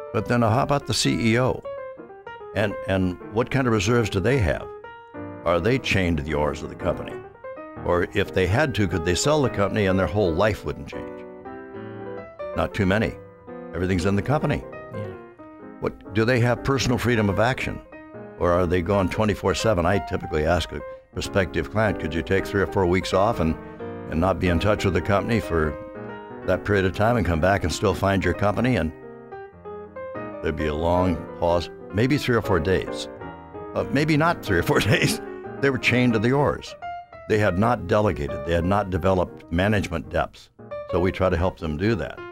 But then how about the CEO? And what kind of reserves do they have? Are they chained to the oars of the company? Or if they had to, could they sell the company and their whole life wouldn't change? Not too many. Everything's in the company. Yeah. What do they have personal freedom of action? Or are they gone 24/7? I typically ask a prospective client, could you take 3 or 4 weeks off and not be in touch with the company for that period of time and come back and still find your company? And there'd be a long pause, maybe 3 or 4 days. Maybe not 3 or 4 days. They were chained to the oars. They had not delegated. They had not developed management depth. So we try to help them do that.